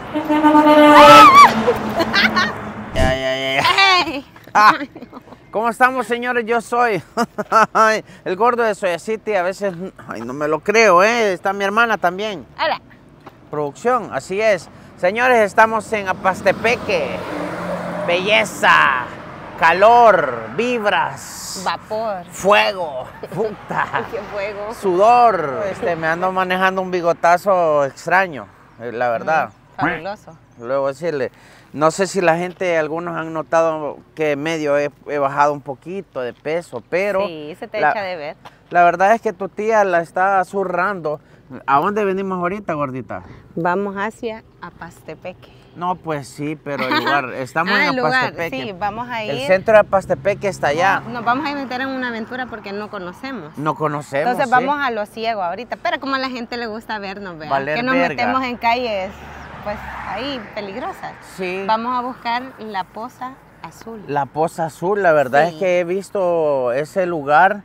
Hey. ¿Cómo estamos, señores? Yo soy el gordo de Soya City. A veces no me lo creo, ¿eh? Está mi hermana también. Hola. Producción, así es. Señores, estamos en Apastepeque. Belleza, calor, vibras, Vapor. fuego, puta, Qué fuego. sudor. Me ando manejando un bigotazo extraño, la verdad. Fabuloso. Luego decirle, no sé si la gente, algunos han notado que medio he bajado un poquito de peso, pero Sí, se te echa de ver. la verdad es que tu tía la está zurrando. ¿A dónde venimos ahorita, gordita? Vamos hacia Apastepeque. No, pues sí, pero el lugar, estamos en el lugar, Apastepeque. sí, vamos a ir. El centro de Apastepeque está allá. Nos vamos a meter en una aventura porque no conocemos. No conocemos. Entonces ¿sí? vamos a lo ciego ahorita, pero como a la gente le gusta vernos, vean, Valer que nos verga. metemos en calles, pues ahí peligrosas. Sí. Vamos a buscar la Poza Azul. La Poza Azul, la verdad Sí. es que he visto ese lugar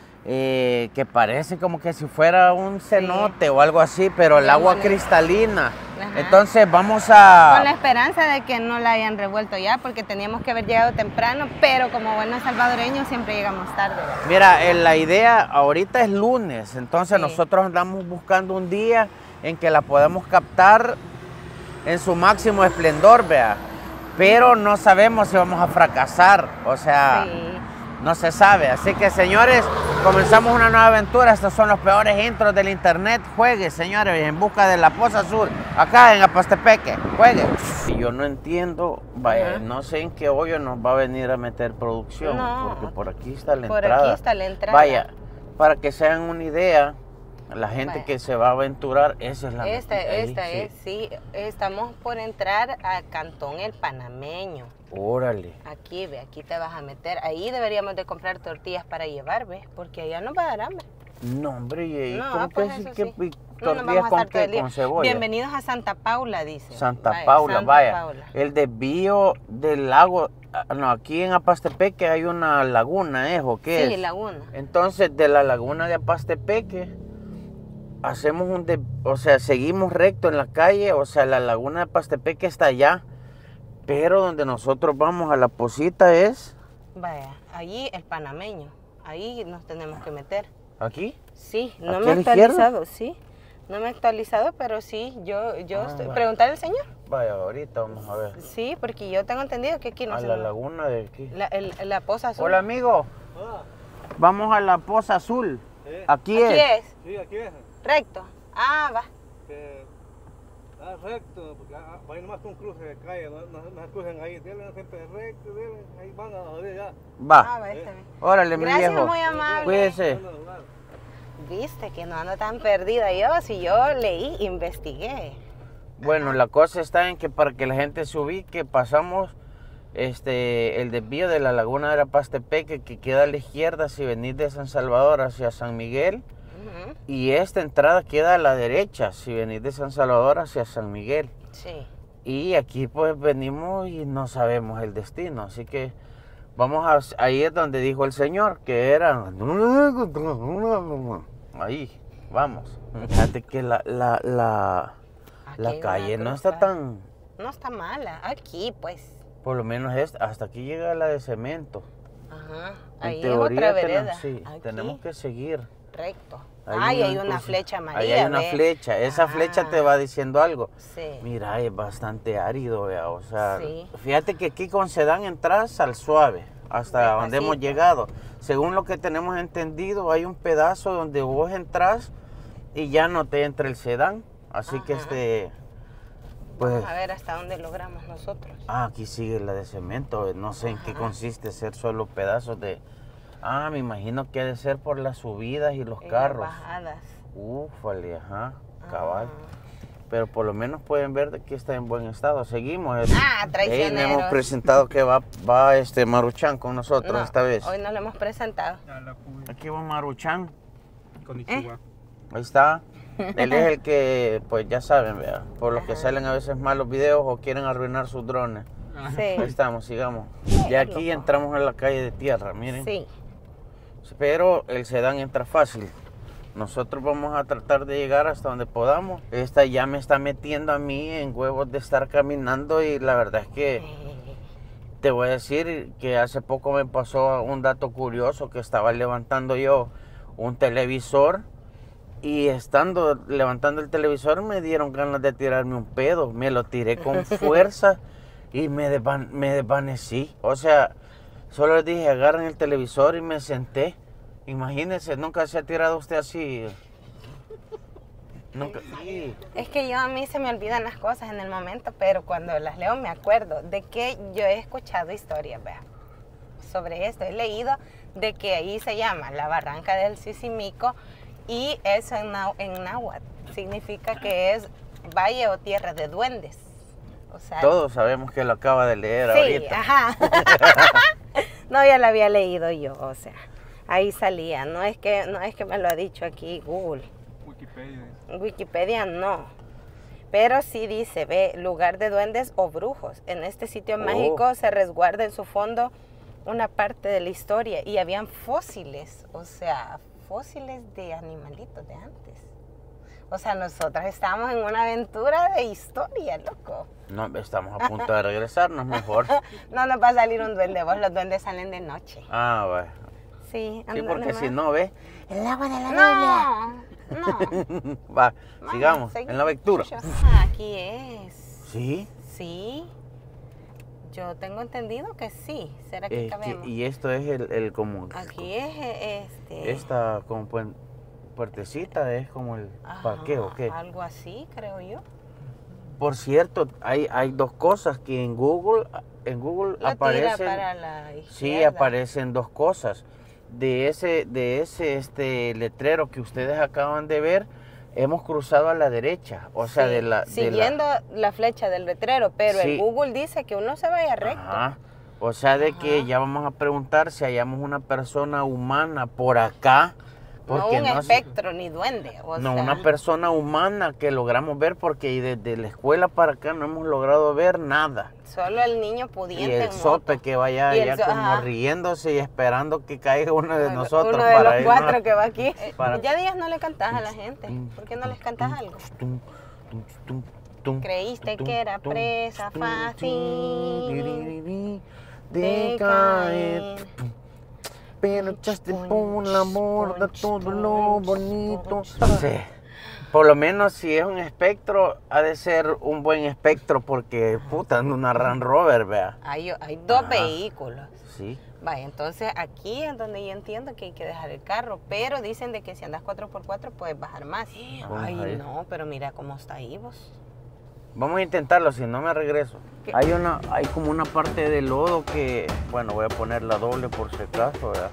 que parece como que si fuera un cenote o algo así, pero el Bien agua bonito. cristalina. Ajá. Entonces vamos Con la a... esperanza de que no la hayan revuelto ya, porque teníamos que haber llegado temprano, pero como buenos salvadoreños siempre llegamos tarde, ¿verdad? Mira, la idea ahorita es lunes, entonces Sí. nosotros andamos buscando un día en que la podamos captar en su máximo esplendor, vea. Pero no sabemos si vamos a fracasar, o sea... Sí. No se sabe, así que señores, comenzamos una nueva aventura. Estos son los peores intros del internet. Juegue, señores, en busca de la Poza Azul, acá en Apastepeque. Juegue. Y yo no entiendo, vaya, Ajá. no sé en qué hoyo nos va a venir a meter producción, No. porque por aquí está la Por entrada. aquí está la entrada. Vaya, para que se hagan una idea, la gente Vaya. que se va a aventurar, esa es la Esta ahí, es, sí, estamos por entrar a Cantón El Panameño. Órale. Aquí, ve, aquí te vas a meter. Ahí deberíamos de comprar tortillas para llevar, ve, porque allá nos va a dar hambre. No, hombre, ¿y No, cómo pues que eso que sí. No, no tortillas vamos a con estar todo el qué? día. Con cebolla. Bienvenidos a Santa Paula, dice. Santa Vaya, Paula, Santa vaya. Paula. El desvío del lago, no, aquí en Apastepeque hay una laguna, ¿es o qué Sí, es? laguna. Entonces, de la laguna de Apastepeque, hacemos o sea, seguimos recto en la calle, o sea, la laguna de Apastepeque está allá, pero donde nosotros vamos a la Posita es... Vaya, allí el panameño. Ahí nos tenemos que meter. ¿Aquí? Sí, no ¿Aquí me a he la izquierda? actualizado, sí. No me he actualizado, pero sí, yo bueno. preguntarle al señor. Vaya, ahorita vamos a ver. Sí, porque yo tengo entendido que aquí no A se la lo- laguna de aquí. la Poza Azul. Hola, amigo. Hola. Vamos a la Poza Azul. Sí. Aquí Aquí es. es, Sí, aquí es. recto. Ah, va. Que da recto, porque va a ir más que un cruce de calle, no se crucen ahí. Denle siempre recto, denle, ahí van a joder ya. Va. Ah, va, está bien. Órale, mi Gracias, viejo. muy amable. Cuídese. Van a jugar. Viste que no ando tan perdida yo, si yo leí, investigué. Bueno, la cosa está en que para que la gente se ubique, pasamos el desvío de la laguna de Apastepeque, que queda a la izquierda si venís de San Salvador hacia San Miguel, Ujú. y esta entrada queda a la derecha si venís de San Salvador hacia San Miguel. Sí. Y aquí pues venimos y no sabemos el destino, así que ahí es donde dijo el Señor, que era... Ahí, vamos. Fíjate que la Aquí hay una calle no cruz, está va. tan... No está mala. Aquí, pues. Por lo menos hasta aquí llega la de cemento. Ajá. En Ahí es teoría otra vereda. sí, Aquí, tenemos que seguir. recto. Ahí Ay, hay una cosa- flecha amarilla. Ahí hay una ve. flecha. Esa flecha te Ah, va diciendo algo. Sí. Mira, es bastante árido, vea. O sea, Sí. fíjate que aquí con sedán entras al suave, hasta donde hemos Despacito. llegado. Según lo que tenemos entendido, hay un pedazo donde vos entras y ya no te entra el sedán. Así que Ajá. pues... Vamos a ver hasta dónde logramos nosotros. aquí sigue la de cemento. No sé en qué Ajá. consiste ser solo pedazos de... me imagino que ha de ser por las subidas y los En las carros. bajadas. Ufale, ajá, cabal. Ah. Pero por lo menos pueden ver de que está en buen estado. Seguimos. Ah, Ey, le hemos traicioneros. presentado que va Maruchan con nosotros No, esta vez. hoy no lo hemos presentado. Ya la pude. Aquí va Maruchan. Con Ichiwa. Ahí está. Él es el que, pues ya saben, vea, por los que Ajá. salen a veces malos videos o quieren arruinar sus drones. Sí. Ahí estamos, sigamos. Sí, Ya aquí loco. entramos en la calle de tierra, miren. Sí. Pero el sedán entra fácil. Nosotros vamos a tratar de llegar hasta donde podamos. Esta ya me está metiendo a mí en huevos de estar caminando y la verdad es que te voy a decir que hace poco me pasó un dato curioso, que estaba levantando yo un televisor y estando levantando el televisor me dieron ganas de tirarme un pedo. Me lo tiré con fuerza y me desvanecí. O sea, solo les dije agarren el televisor y me senté. Imagínense, nunca se ha tirado usted así. Nunca. Sí. Es que a mí se me olvidan las cosas en el momento, pero cuando las leo me acuerdo de que yo he escuchado historias, vea, sobre esto. He leído de que ahí se llama la barranca del Sisimico y eso en náhuatl significa que es valle o tierra de duendes. O sea, todos sabemos que lo acaba de leer sí, ahorita. Ajá. No, ya lo había leído yo, o sea, ahí salía. No es que me lo ha dicho aquí Google. Wikipedia no. Pero sí dice, ve, lugar de duendes o brujos. En este sitio mágico se resguarda en su fondo una parte de la historia y habían fósiles, o sea, fósiles de animalitos de antes. O sea, nosotros estábamos en una aventura de historia, loco. No, estamos a punto de regresarnos mejor. No nos va a salir un duende, vos, los duendes salen de noche. Ah, bueno. Sí, Sí, porque si no, ¿ves? El agua de la Biblia. No. Va, Vamos, sigamos, seguimos. en la lectura. Aquí es. ¿Sí? Sí. Yo tengo entendido que sí. ¿Será que cabemos? Y esto es el como... Aquí es Esta como puertecita es como el parqueo, ¿qué? Algo así, creo yo. Por cierto, hay dos cosas que en Google La aparecen. tira para la izquierda. Sí, aparecen dos cosas. De ese letrero que ustedes acaban de ver, hemos cruzado a la derecha, o sea, sí, siguiendo la flecha del letrero, pero sí. el Google dice que uno se vaya recto. Ajá. O sea, de que ya vamos a preguntar si hallamos una persona humana por acá. No un espectro ni duende. No, una persona humana que logramos ver, porque desde la escuela para acá no hemos logrado ver nada. Solo el niño pudiente. Y el sope que vaya allá como riéndose y esperando que caiga uno de nosotros. Uno de para los cuatro que va aquí. Para... Ya días no le cantás a la gente. ¿Por qué no les cantás algo? Creíste que era presa fácil de caer, pero echaste por la borda todo lo bonito. Sí. Por lo menos si es un espectro, ha de ser un buen espectro, porque puta, anda una Land Rover, vea. Hay dos vehículos. Sí. Vaya, entonces aquí es donde yo entiendo que hay que dejar el carro, pero dicen de que si andas 4x4 puedes bajar más. Ay, no, pero mira cómo está ahí vos. Vamos a intentarlo, si no me regreso. Hay como una parte de lodo que, bueno, voy a poner la doble por si acaso, ¿verdad?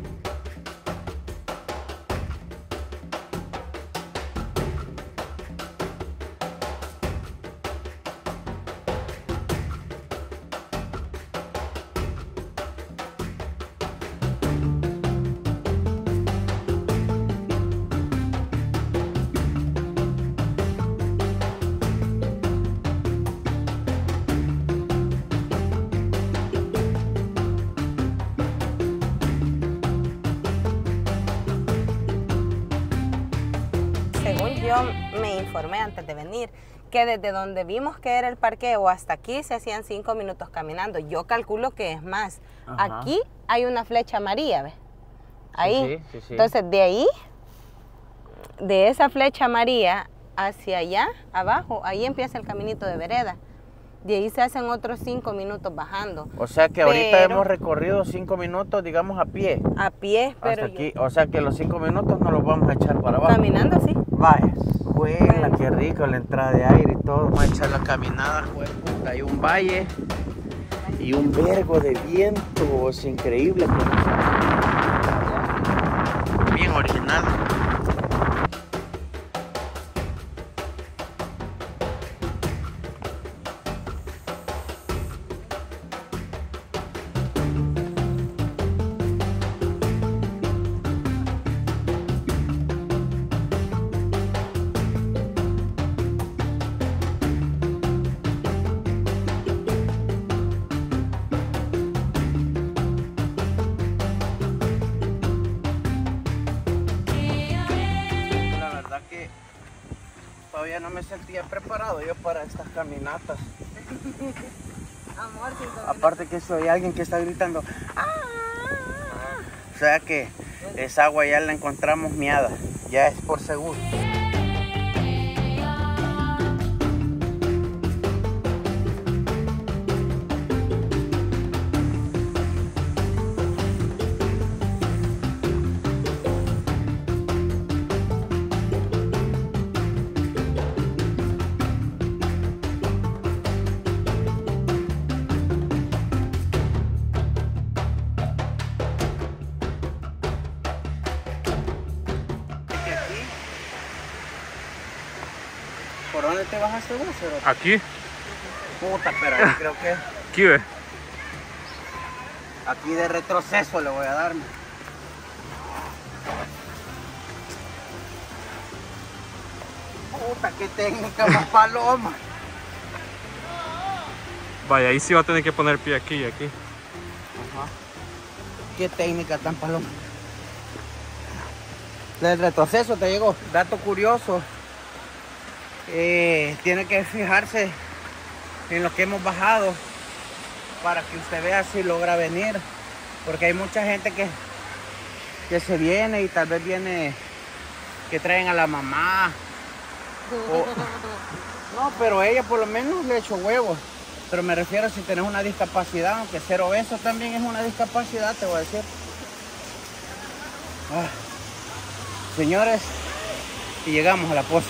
Yo me informé antes de venir que desde donde vimos que era el parqueo hasta aquí se hacían 5 minutos caminando. Yo calculo que es más. Ajá. Aquí hay una flecha amarilla, ¿ves? Ahí. Sí. Entonces de ahí, de esa flecha amarilla hacia allá, abajo, ahí empieza el caminito de vereda. De ahí se hacen otros 5 minutos bajando. O sea que ahorita hemos recorrido 5 minutos, digamos, a pie. A pie, pero hasta aquí. O sea que los 5 minutos no los vamos a echar para abajo. Caminando, sí. Vaya, juela, qué rico la entrada de aire y todo. Vamos a echar la caminada, puta. Hay un valle y un vergo de viento. Es increíble. Bien original. todavía no me sentía preparado yo para estas caminatas. Amor, aparte que soy alguien que está gritando. O sea que esa agua ya la encontramos miada. Ya es por seguro. ¿Por dónde te bajaste vos, Cerote? Aquí. Puta, pero ahí creo que... Aquí ve. Aquí de retroceso le voy a dar. Puta, qué técnica más paloma. Vaya, ahí sí va a tener que poner pie aquí y aquí. Ajá. Qué técnica tan paloma. El retroceso te llegó. Dato curioso. Tiene que fijarse en lo que hemos bajado para que usted vea si logra venir, porque hay mucha gente que se viene y tal vez viene que traen a la mamá no, pero ella por lo menos le echó huevos, pero me refiero si tenés una discapacidad, aunque ser obeso también es una discapacidad, te voy a decir. Señores, y llegamos a la poza.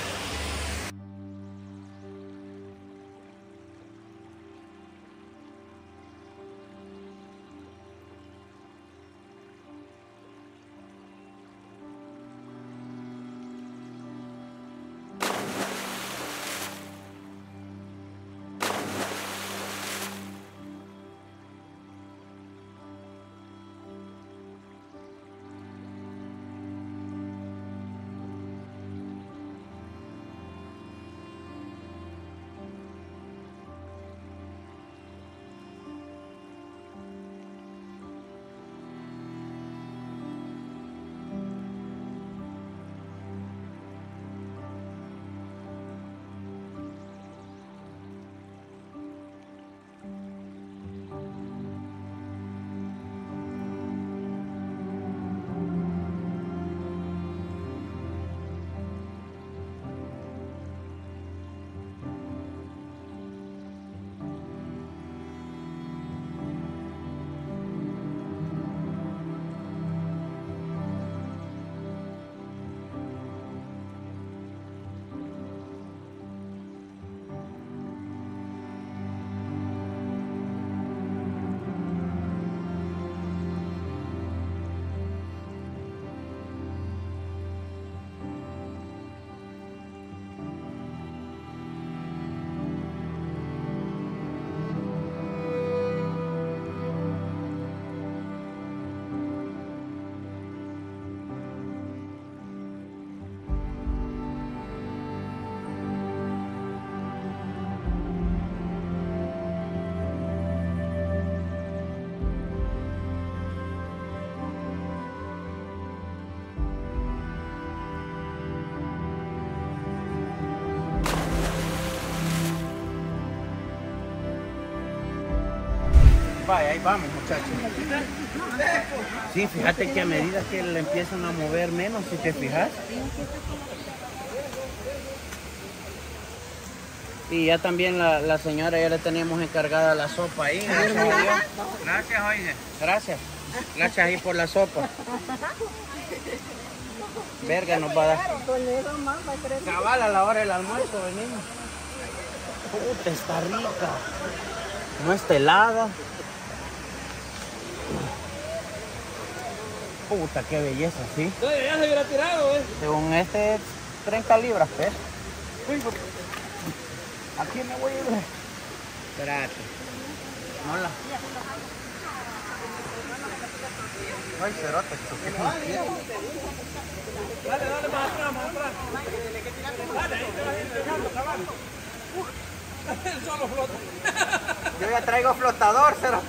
Vaya, ahí vamos, muchachos. Sí, fíjate que a medida que le empiezan a mover menos, si te fijas. Y ya también la señora, ya le teníamos encargada la sopa ahí. Gracias, oye. Gracias. Gracias ahí por la sopa. Verga, nos va a dar. Cabal a la hora del almuerzo, venimos. Puta, está rica. No está helada. Puta, qué belleza, ¿sí? Ya se hubiera tirado, Según este, 30 libras, pues. Aquí me voy a ir. Espérate. No la... Ay, cerote, Dale, más atrás, más atrás. Dale, ahí te vas a ir dejando, cabal. El solo flota. Yo ya traigo flotador, cerote.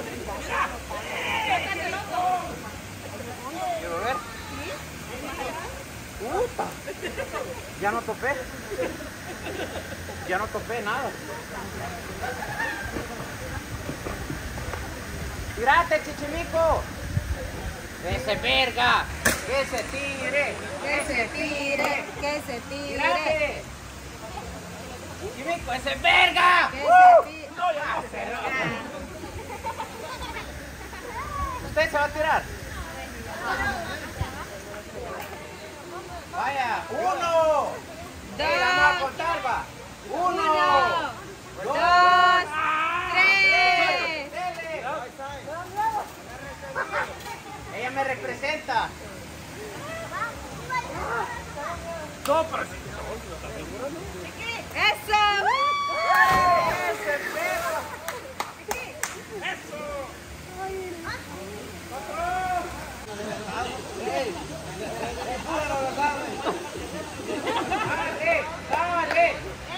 ¿Quiero ver? Puta. Ya no topé. Ya no topé nada. ¡Tírate, Chichimico! ¡Ese verga! ¡Que se tire! Que se tire, que se tire. ¡Tírate! ¡Chichimico, ese verga! Que se tire. ¡No, ya! ¿Usted se va a tirar? Vaya, 1, 2, vamos a contar, va. 1, 2, 3. Ella me representa. ¡Eso! ¡Ese perro! ¡Dale!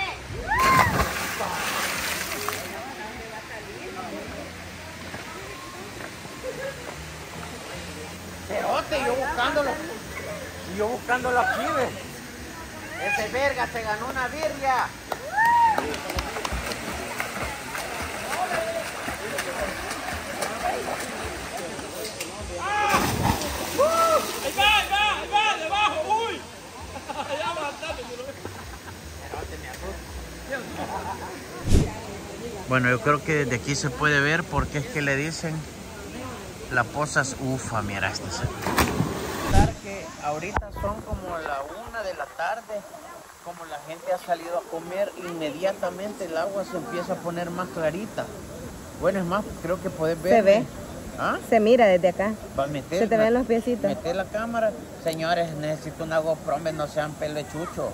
Cerote, yo buscándolo aquí, ve. Ese verga se ganó una birria. Ahí va, debajo, uy. Ya va, dale, Bueno, yo creo que desde aquí se puede ver porque es que le dicen la poza es ufa, mira este. Que ahorita son como la 1 de la tarde, como la gente ha salido a comer, inmediatamente el agua se empieza a poner más clarita. Bueno, es más, creo que puedes ver. Se ve. ¿Ah? Se mira desde acá. Va a meter, Se te ven los piecitos. Meter la cámara. Señores, necesito una GoPro, no sean pelechuchos.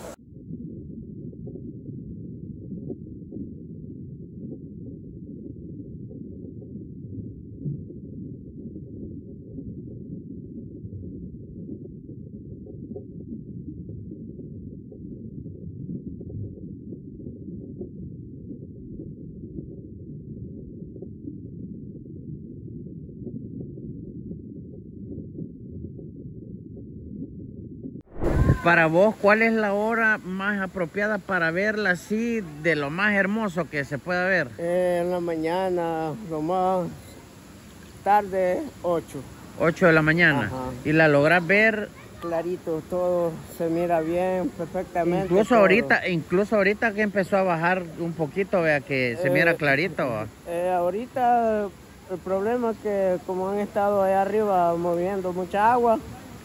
Para vos, ¿cuál es la hora más apropiada para verla así, de lo más hermoso que se pueda ver? En la mañana, lo más tarde, 8. 8 de la mañana. Ajá. Y la lográs ver Clarito, todo se mira bien, perfectamente. incluso ahorita que empezó a bajar un poquito, vea que se mira clarito. ¿Va? Ahorita el problema es que como han estado allá arriba moviendo mucha agua,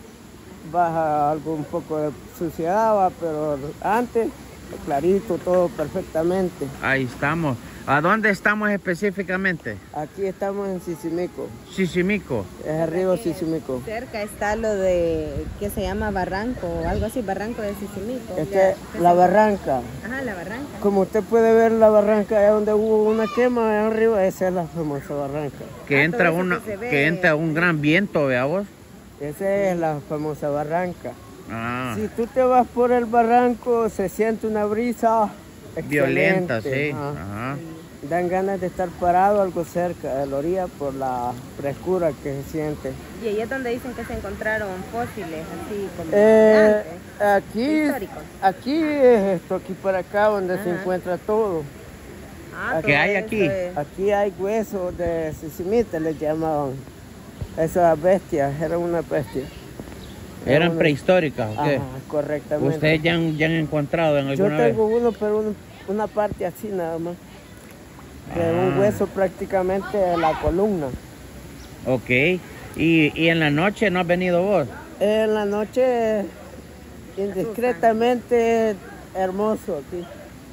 baja un poco de suciedad, ¿va? Pero antes, clarito, todo perfectamente. Ahí estamos. ¿A dónde estamos específicamente? Aquí estamos en Sisimico, Sisimico. es el río Sisimico. Cerca está lo de, que se llama Barranco, o algo así, Barranco de Sisimico. Es que la barranca, Ajá, la barranca. como usted puede ver la barranca, allá donde hubo una quema, allá arriba, esa es la famosa barranca. Que entra todo eso que se ve. que entra un gran viento, vea vos. Esa es la famosa barranca. Ah, Si tú te vas por el barranco, se siente una brisa violenta, excelente. sí. Ajá. Ajá. Dan ganas de estar parado algo cerca de la orilla por la frescura que se siente. Y ahí es donde dicen que se encontraron fósiles, así como antes, históricos. aquí es esto, aquí para acá donde se Ajá. encuentra todo. Ah, ¿Qué todo hay eso aquí? es- Aquí hay huesos de sisimite, les llamaban. Esas bestias, eran una bestia. ¿Eran una- prehistóricas o qué? Ajá, correctamente. ¿Ustedes ya han encontrado en Yo alguna vez? tengo uno, pero una parte así nada más. De Ah. un hueso prácticamente de la columna. Ok. ¿Y en la noche no has venido vos? En la noche, indiscretamente hermoso aquí.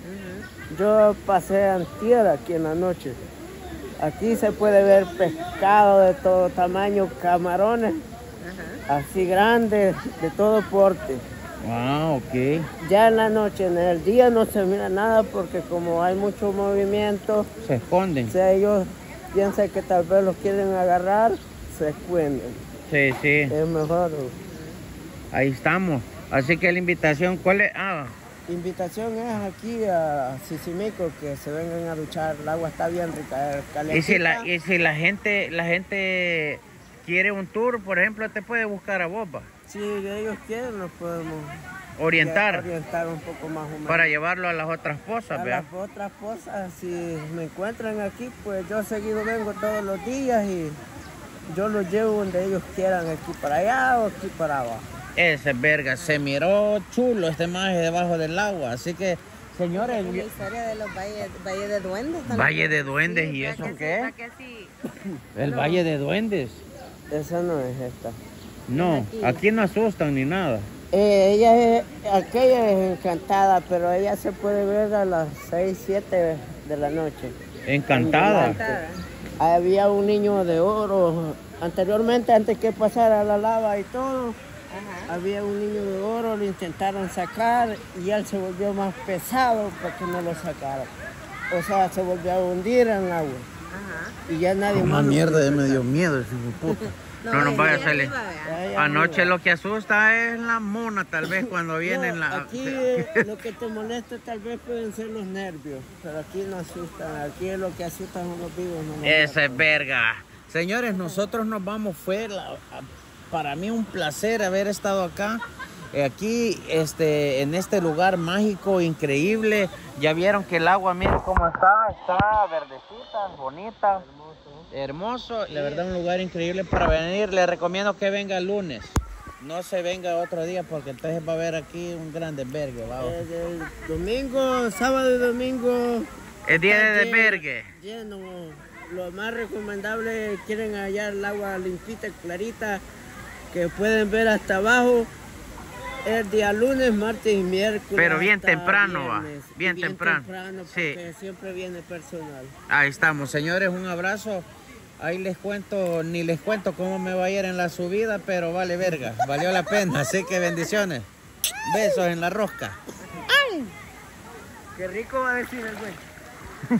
Yo pasé antier aquí en la noche. Aquí se puede ver pescado de todo tamaño, camarones, así grandes, de todo porte. Ah, ok. Ya en la noche, en el día no se mira nada porque como hay mucho movimiento, Se esconden. si ellos piensan que tal vez los quieren agarrar, se esconden. Sí, sí. Es mejor. Ahí estamos. Así que la invitación, ¿cuál es? Ah, Invitación es aquí a Sisimico que se vengan a duchar. El agua está bien rica, y si calientita. la gente quiere un tour, por ejemplo, te puede buscar a vos, va. Si ellos quieren, nos podemos orientar un poco más o menos. para llevarlo a las otras pozas, A ¿vea? las otras pozas, si me encuentran aquí, pues yo seguido vengo todos los días y yo los llevo donde ellos quieran, aquí para allá o aquí para abajo. Ese verga, se miró chulo este maje debajo del agua, así que, señores... La historia de los valles de duendes también. Valle de Duendes, ¿y eso qué? El Valle de Duendes. Esa no es esta. No, aquí no asustan ni nada. Aquella es Encantada, pero ella se puede ver a las 6, 7 de la noche. Encantada. Había un niño de oro, anteriormente, antes que pasara la lava y todo, había un niño de oro, lo intentaron sacar y él se volvió más pesado para que no lo sacara. O sea, se volvió a hundir en el agua. Y ya nadie más... Una mierda, ya me dio miedo ese hijo de puta. No nos vaya a salir. Anoche lo que asusta es la mona, tal vez cuando vienen la... Aquí lo que te molesta tal vez pueden ser los nervios, pero aquí no asustan. Aquí lo que asustan son los vivos. No Ese es verga. Señores, nosotros nos vamos fuera. Para mí un placer haber estado acá. Aquí, en este lugar mágico, increíble. Ya vieron que el agua, miren cómo está verdecita, bonita. Hermoso, la verdad un lugar increíble para venir. Les recomiendo que venga el lunes. No se venga otro día porque entonces va a haber aquí un gran desvergue. El domingo, sábado y domingo. El día de desvergue. Lleno. Lo más recomendable, quieren hallar el agua limpita, clarita, que pueden ver hasta abajo. El día lunes, martes y miércoles. Pero bien temprano va. Bien temprano. Porque siempre viene personal. Ahí estamos, señores, un abrazo. Ahí les cuento, ni les cuento cómo me va a ir en la subida, pero vale verga, valió la pena, así que bendiciones. Besos en la rosca. ¡Ay! Qué rico va a decir el güey.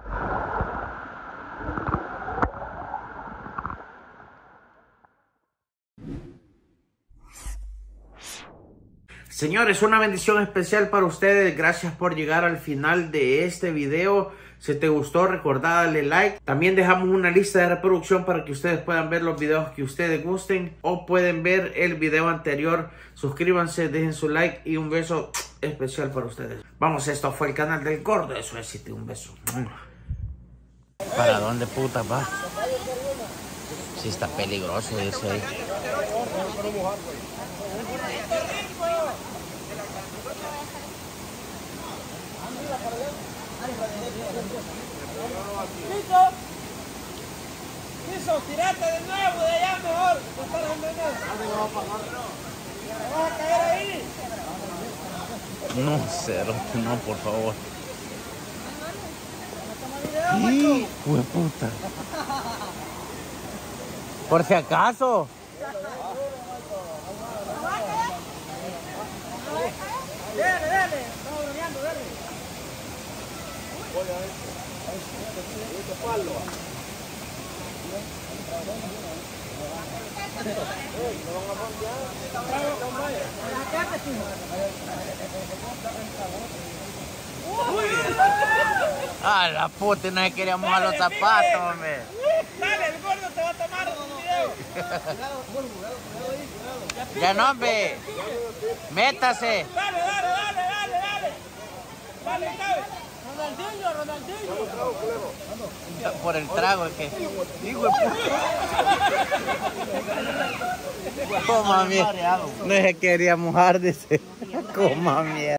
Señores, una bendición especial para ustedes. Gracias por llegar al final de este video. Si te gustó, recordá darle like. También dejamos una lista de reproducción para que ustedes puedan ver los videos que ustedes gusten o pueden ver el video anterior. Suscríbanse, dejen su like y un beso especial para ustedes. Vamos, esto fue el canal del Gordo. Eso es, un beso. ¿Para dónde puta va? Sí está peligroso ese ahí. Listo, tirate de nuevo de allá mejor. ¿Te vas a caer ahí? No, cero, no, por favor. ¡Hijo de puta! Por si acaso. Dale, estamos bromeando, dale. Ah, la puta, no se quería mojar los zapatos, hombre. Dale, el gordo te va a tomar un video. Ya no, hombre. Métase. Dale. Dale, cabe. Ronaldinho. Por el trago, es que. Hijo de puta. Coma mierda. No se quería mojar, dice. Coma mierda.